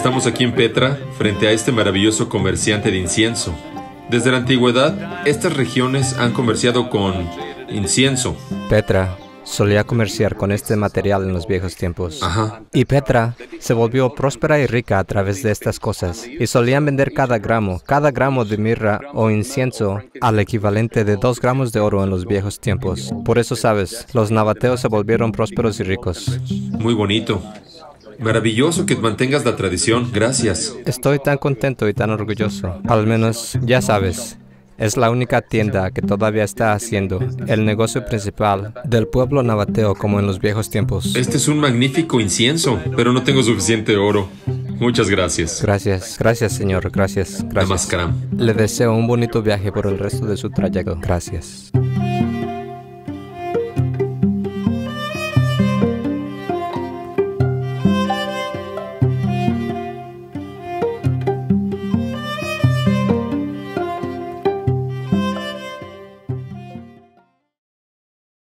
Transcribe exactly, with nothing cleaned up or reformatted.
Estamos aquí en Petra, frente a este maravilloso comerciante de incienso. Desde la antigüedad, estas regiones han comerciado con incienso. Petra solía comerciar con este material en los viejos tiempos. Ajá. Y Petra se volvió próspera y rica a través de estas cosas. Y solían vender cada gramo, cada gramo de mirra o incienso al equivalente de dos gramos de oro en los viejos tiempos. Por eso, sabes, los nabateos se volvieron prósperos y ricos. Muy bonito. Maravilloso que mantengas la tradición. Gracias. Estoy tan contento y tan orgulloso. Al menos, ya sabes, es la única tienda que todavía está haciendo el negocio principal del pueblo nabateo como en los viejos tiempos. Este es un magnífico incienso, pero no tengo suficiente oro. Muchas gracias. Gracias, gracias señor, gracias, gracias. Namaskaram. Le deseo un bonito viaje por el resto de su trayecto. Gracias.